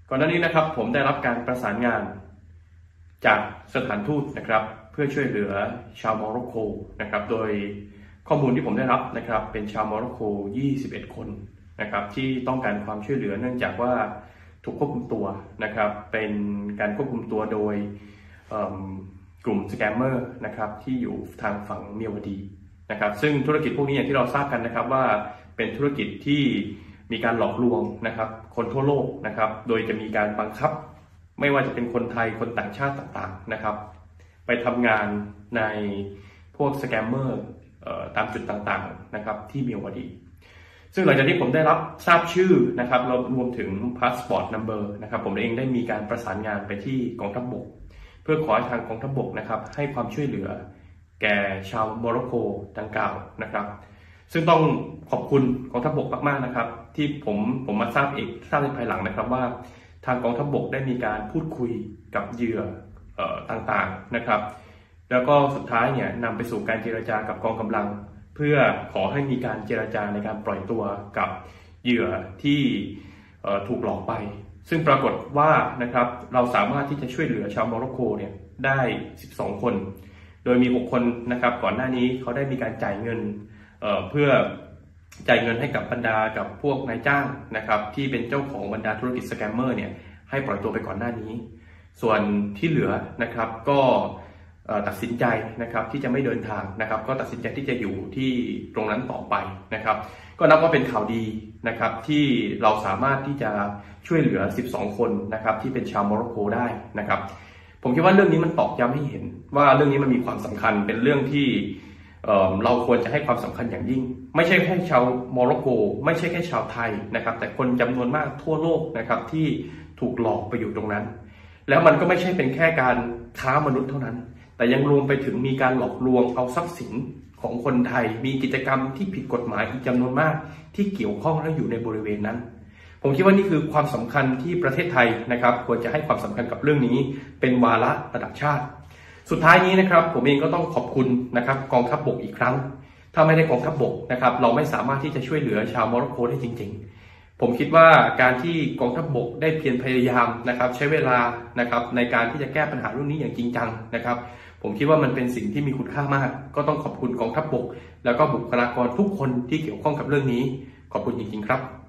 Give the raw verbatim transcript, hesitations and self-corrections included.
ก่อนหน้านี้นะครับผมได้รับการประสานงานจากสถานทูตนะครับเพื่อช่วยเหลือชาวโมร็อกโกนะครับโดยข้อมูลที่ผมได้รับนะครับเป็นชาวโมร็อกโกยี่สิบเอ็ดคนนะครับที่ต้องการความช่วยเหลือเนื่องจากว่าถูกควบคุมตัวนะครับเป็นการควบคุมตัวโดยกลุ่มสแกมเมอร์นะครับที่อยู่ทางฝั่งเมียวดีนะครับซึ่งธุรกิจพวกนี้อย่างที่เราทราบกันนะครับว่าเป็นธุรกิจที่มีการหลอกลวงนะครับคนทั่วโลกนะครับโดยจะมีการบังคับไม่ว่าจะเป็นคนไทยคนต่างชาติต่างๆนะครับไปทำงานในพวกสแกมเมอร์ตามจุดต่างๆนะครับที่เมียวดีซึ่งหลังจากที่ผมได้รับทราบชื่อนะครับเรารวมถึง passport number นะครับผมเองได้มีการประสานงานไปที่กองทัพบกเพื่อขอให้ทางกองทัพบกนะครับให้ความช่วยเหลือแก่ชาวโมร็อกโกดังกล่าวนะครับซึ่งต้องขอบคุณกองทัพบกมากๆนะครับที่ผมผมมาทราบเองทราบในภายหลังนะครับว่าทางกองทัพบกได้มีการพูดคุยกับเหยื่อต่างๆนะครับแล้วก็สุดท้ายเนี่ยนำไปสู่การเจรจากับกองกำลังเพื่อขอให้มีการเจรจาในการปล่อยตัวกับเหยื่อที่ถูกหลอกไปซึ่งปรากฏว่านะครับเราสามารถที่จะช่วยเหลือชาวโมร็อกโกเนี่ยได้สิบสองคนโดยมีหกคนนะครับก่อนหน้านี้เขาได้มีการจ่ายเงิน เ, เพื่อจ่ายเงินให้กับบรรดากับพวกนายจ้างนะครับที่เป็นเจ้าของบรรดาธุรกิจสแกมเมอร์เนี่ยให้ปล่อยตัวไปก่อนหน้านี้ส่วนที่เหลือนะครับก็ตัดสินใจนะครับที่จะไม่เดินทางนะครับก็ตัดสินใจที่จะอยู่ที่ตรงนั้นต่อไปนะครับก็นับว่าเป็นข่าวดีนะครับที่เราสามารถที่จะช่วยเหลือสิบสองคนนะครับที่เป็นชาวโมร็อกโกได้นะครับผมคิดว่าเรื่องนี้มันตอกย้ำให้เห็นว่าเรื่องนี้มันมีความสำคัญเป็นเรื่องที่เอ่อเราควรจะให้ความสำคัญอย่างยิ่งไม่ใช่แค่ชาวโมร็อกโกไม่ใช่แค่ชาวไทยนะครับแต่คนจำนวนมากทั่วโลกนะครับที่ถูกหลอกไปอยู่ตรงนั้นแล้วมันก็ไม่ใช่เป็นแค่การค้ามนุษย์เท่านั้นแต่ยังรวมไปถึงมีการหลอกลวงเอาทรัพย์สินของคนไทยมีกิจกรรมที่ผิดกฎหมายอีกจำนวนมากที่เกี่ยวข้องและอยู่ในบริเวณนั้นผมคิดว่านี่คือความสำคัญที่ประเทศไทยนะครับควรจะให้ความสำคัญกับเรื่องนี้เป็นวาระระดับชาติสุดท้ายนี้นะครับผมเองก็ต้องขอบคุณนะครับกองทัพบกอีกครั้งถ้าไม่ได้กองทัพบกนะครับเราไม่สามารถที่จะช่วยเหลือชาวโมร็อกโกได้จริงๆผมคิดว่าการที่กองทัพบกได้เพียรพยายามนะครับใช้เวลานะครับในการที่จะแก้ปัญหาเรื่องนี้อย่างจริงจังนะครับผมคิดว่ามันเป็นสิ่งที่มีคุณค่ามากก็ต้องขอบคุณกองทัพบกแล้วก็บุคลากรทุกคนที่เกี่ยวข้องกับเรื่องนี้ขอบคุณจริงๆครับ